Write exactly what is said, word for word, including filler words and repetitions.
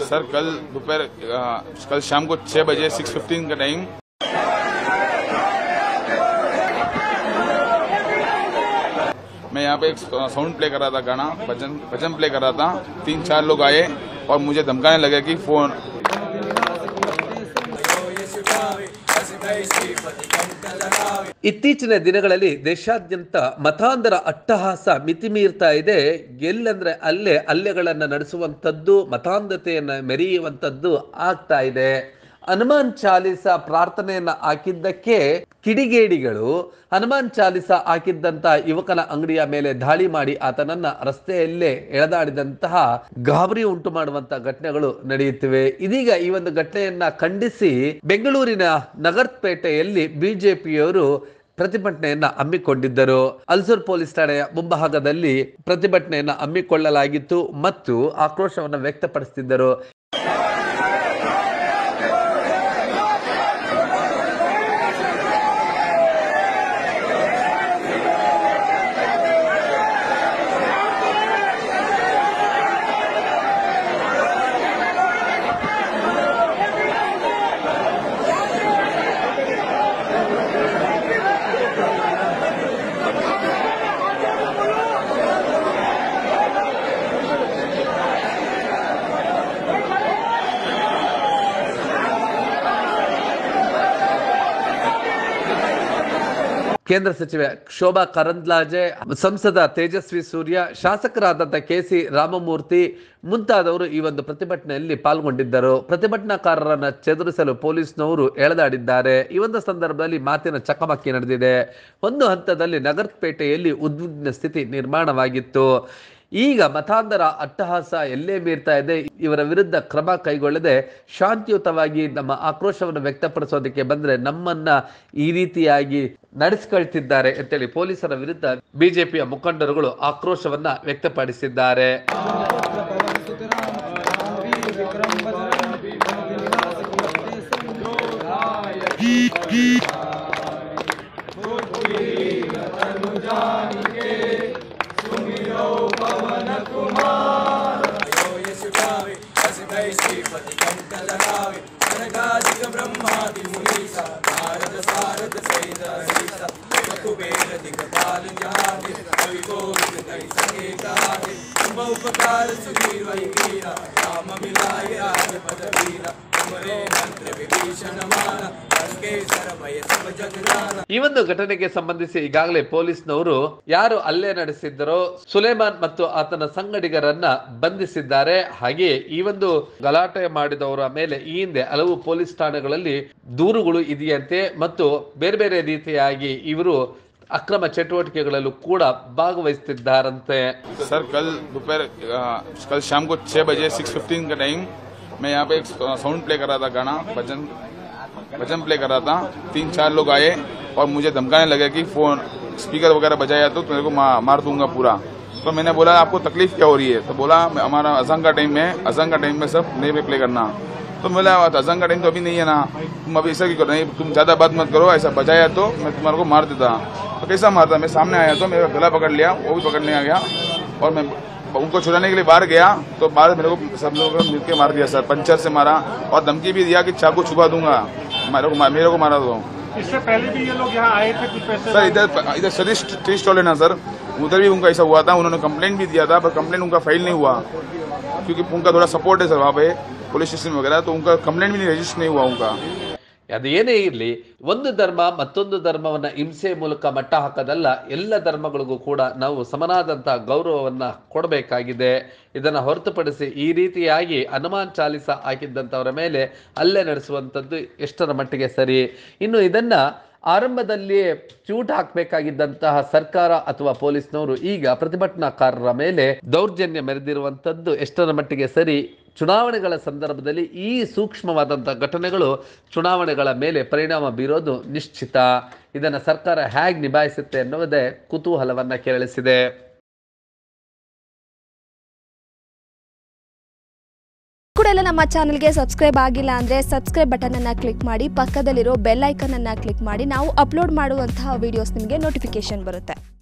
Sir कल दोपहर कल शाम को छह बजे सिक्स फिफ्टीन का टाइम मैं यहाँ पे एक साउंड प्ले कर रहा था, गाना भजन भजन प्ले कर रहा था। तीन चार लोग आए और मुझे धमकाने लगे कि फोन ಇತ್ತೀಚಿನ ದಿನಗಳಲ್ಲಿ ದೇಶಾದ್ಯಂತ ಮತಾಂಧರ ಅಟ್ಟಹಾಸ ಮಿತಿ ಮೀರ್ತಾ ಇದೆ. ಎಲ್ಲಂದ್ರೆ ಅಲ್ಲೇ ಹಲ್ಲೆಗಳನ್ನು ನಡೆಸುವಂಥದ್ದು, ಮತಾಂಧತೆಯನ್ನು ಮೆರೆಯುವಂಥದ್ದು ಆಗ್ತಾ ಇದೆ. ಹನುಮಾನ್ ಚಾಲಿಸ ಪ್ರಾರ್ಥನೆಯನ್ನ ಹಾಕಿದ್ದಕ್ಕೆ ಕಿಡಿಗೇಡಿಗಳು ಹನುಮಾನ್ ಚಾಲಿಸ ಹಾಕಿದ್ದಂತಹ ಯುವಕನ ಅಂಗಡಿಯ ಮೇಲೆ ದಾಳಿ ಮಾಡಿ ಆತನನ್ನ ರಸ್ತೆಯಲ್ಲೇ ಎಳೆದಾಡಿದಂತಹ ಗಾಬರಿ ಉಂಟು ಮಾಡುವಂತಹ ಘಟನೆಗಳು ನಡೆಯುತ್ತಿವೆ. ಇದೀಗ ಈ ಒಂದು ಘಟನೆಯನ್ನ ಖಂಡಿಸಿ ಬೆಂಗಳೂರಿನ ನಗರಪೇಟೆಯಲ್ಲಿ ಬಿಜೆಪಿಯವರು ಪ್ರತಿಭಟನೆಯನ್ನ ಹಮ್ಮಿಕೊಂಡಿದ್ದರು. ಅಲ್ಸೂರ್ ಪೊಲೀಸ್ ಠಾಣೆಯ ಮುಂಭಾಗದಲ್ಲಿ ಪ್ರತಿಭಟನೆಯನ್ನ ಹಮ್ಮಿಕೊಳ್ಳಲಾಗಿತ್ತು ಮತ್ತು ಆಕ್ರೋಶವನ್ನು ವ್ಯಕ್ತಪಡಿಸುತ್ತಿದ್ದರು. ಕೇಂದ್ರ ಸಚಿವೆ ಶೋಭಾ ಕರಂದ್ಲಾಜೆ, ಸಂಸದ ತೇಜಸ್ವಿ ಸೂರ್ಯ, ಶಾಸಕರಾದಂಥ ಕೆ ಸಿ ರಾಮಮೂರ್ತಿ ಮುಂತಾದವರು ಈ ಒಂದು ಪ್ರತಿಭಟನೆಯಲ್ಲಿ ಪಾಲ್ಗೊಂಡಿದ್ದರು. ಪ್ರತಿಭಟನಾಕಾರರನ್ನು ಚದುರಿಸಲು ಪೊಲೀಸ್ನವರು ಎಳೆದಾಡಿದ್ದಾರೆ. ಈ ಒಂದು ಸಂದರ್ಭದಲ್ಲಿ ಮಾತಿನ ಚಕಮಕಿ ನಡೆದಿದೆ. ಒಂದು ಹಂತದಲ್ಲಿ ನಗರಪೇಟೆಯಲ್ಲಿ ಉದ್ವಿಗ್ನ ಸ್ಥಿತಿ ನಿರ್ಮಾಣವಾಗಿತ್ತು. ಈಗ ಮತಾಂಧರ ಅಟ್ಟಹಾಸ ಎಲ್ಲೇ ಮೀರ್ತಾ ಇದೆ. ಇವರ ವಿರುದ್ಧ ಕ್ರಮ ಕೈಗೊಳ್ಳದೆ ಶಾಂತಿಯುತವಾಗಿ ನಮ್ಮ ಆಕ್ರೋಶವನ್ನು ವ್ಯಕ್ತಪಡಿಸೋದಕ್ಕೆ ಬಂದ್ರೆ ನಮ್ಮನ್ನ ಈ ರೀತಿಯಾಗಿ ನಡೆಸಿಕೊಳ್ತಿದ್ದಾರೆ ಅಂತೇಳಿ ಪೊಲೀಸರ ವಿರುದ್ಧ ಬಿಜೆಪಿಯ ಮುಖಂಡರುಗಳು ಆಕ್ರೋಶವನ್ನ ವ್ಯಕ್ತಪಡಿಸಿದ್ದಾರೆ. ಈ ಒಂದು ಘಟನೆಗೆ ಸಂಬಂಧಿಸಿ ಈಗಾಗಲೇ ಪೊಲೀಸ್ನವರು ಯಾರು ಹಲ್ಲೆ ನಡೆಸಿದ್ದರೋ ಸುಲೇಮಾನ್ ಮತ್ತು ಆತನ ಸಂಗಡಿಗರನ್ನ ಬಂಧಿಸಿದ್ದಾರೆ. ಹಾಗೆ ಈ ಒಂದು ಗಲಾಟೆ ಮಾಡಿದವರ ಮೇಲೆ ಈ ಹಿಂದೆ ಹಲವು ಪೊಲೀಸ್ ಠಾಣೆಗಳಲ್ಲಿ ದೂರುಗಳು ಇದೆಯಂತೆ ಮತ್ತು ಬೇರೆ ಬೇರೆ ರೀತಿಯಾಗಿ ಇವರು ಅಕ್ರಮ ಚಟುವಟಿಕೆಗಳಲ್ಲೂ ಕೂಡ ಭಾಗವಹಿಸುತ್ತಿದ್ದಾರಂತೆ. ಸರ್ ಕಲ್ दोपहर कल शाम को छह बजे सिक्स फिफ्टीन का टाइम मैं यहाँ पे एक साउंड प्ले कर रहा था, गाना भजन भजन प्ले कर रहा था। तीन चार लोग आए और मुझे धमकाने लगे कि फोन स्पीकर वगैरह बजाया तो मेरे को मार दूंगा पूरा। तो मैंने बोला आपको तकलीफ क्या हो रही है? तो बोला हमारा अज़ान का टाइम है, अज़ान का टाइम में सब नए पे प्ले करना। तो बोला अज़ान का टाइम तो अभी नहीं है ना, तुम अभी ऐसा क्यों कर रहे? तुम ज्यादा बात मत करो, ऐसा बजाया तो मैं तुम्हारे को मार देता। तो कैसा मारता? मैं सामने आया तो मेरा गला पकड़ लिया, वो भी पकड़ने आ गया और मैं उनको छुड़ाने के लिए बाहर गया तो बाहर मेरे को सब लोगों ने मिलकर मार दिया सर। पंचर से मारा और धमकी भी दिया कि चाकू छुपा दूंगा, मेरे को मेरे को मारा दो। इससे पहले भी ये लोग यहाँ आए थे कुछ पैसे? सर इधर इधर सर्विस टी स्टॉल है ना सर, उधर भी उनका ऐसा हुआ था। उन्होंने कंप्लेंट भी दिया था पर कंप्लेंट उनका फाइल नहीं हुआ क्योंकि उनका थोड़ा सपोर्ट है सर वहाँ पे पुलिस स्टेशन वगैरह, तो उनका कंप्लेंट भी नहीं रजिस्टर नहीं हुआ उनका। ಅದೇನೇ ಇರಲಿ, ಒಂದು ಧರ್ಮ ಮತ್ತೊಂದು ಧರ್ಮವನ್ನ ಹಿಂಸೆ ಮೂಲಕ ಮಟ್ಟ ಹಾಕದಲ್ಲ, ಎಲ್ಲ ಧರ್ಮಗಳಿಗೂ ಕೂಡ ನಾವು ಸಮನಾದಂತಹ ಗೌರವವನ್ನ ಕೊಡಬೇಕಾಗಿದೆ. ಇದನ್ನ ಹೊರತುಪಡಿಸಿ ಈ ರೀತಿಯಾಗಿ ಹನುಮಾನ್ ಚಾಲಿಸ ಹಾಕಿದ್ದಂಥವರ ಮೇಲೆ ಹಲ್ಲೆ ನಡೆಸುವಂಥದ್ದು ಎಷ್ಟರ ಮಟ್ಟಿಗೆ ಸರಿ? ಇನ್ನು ಇದನ್ನ ಆರಂಭದಲ್ಲಿಯೇ ಚೂಟ್ ಹಾಕಬೇಕಾಗಿದ್ದಂತಹ ಸರ್ಕಾರ ಅಥವಾ ಪೊಲೀಸ್ನವರು ಈಗ ಪ್ರತಿಭಟನಾಕಾರರ ಮೇಲೆ ದೌರ್ಜನ್ಯ ಮೆರೆದಿರುವಂಥದ್ದು ಎಷ್ಟರ ಮಟ್ಟಿಗೆ ಸರಿ? ಚುನಾವಣೆಗಳ ಸಂದರ್ಭದಲ್ಲಿ ಈ ಸೂಕ್ಷ್ಮವಾದಂತಹ ಘಟನೆಗಳು ಚುನಾವಣೆಗಳ ಮೇಲೆ ಪರಿಣಾಮ ಬೀರೋದು ನಿಶ್ಚಿತ. ಇದನ್ನು ಸರ್ಕಾರ ಹೇಗೆ ನಿಭಾಯಿಸುತ್ತೆ ಎನ್ನುವುದೇ ಕುತೂಹಲವನ್ನ ಕೆರಳಿಸಿದೆ. ಕೂಡ ಎಲ್ಲ ನಮ್ಮ ಚಾನೆಲ್ಗೆ ಸಬ್ಸ್ಕ್ರೈಬ್ ಆಗಿಲ್ಲ ಅಂದರೆ ಸಬ್ಸ್ಕ್ರೈಬ್ ಬಟನನ್ನು ಕ್ಲಿಕ್ ಮಾಡಿ, ಪಕ್ಕದಲ್ಲಿರೋ ಬೆಲ್ ಐಕನನ್ನು ಕ್ಲಿಕ್ ಮಾಡಿ. ನಾವು ಅಪ್ಲೋಡ್ ಮಾಡುವಂತಹ ವಿಡಿಯೋಸ್ ನಿಮಗೆ ನೋಟಿಫಿಕೇಶನ್ ಬರುತ್ತೆ.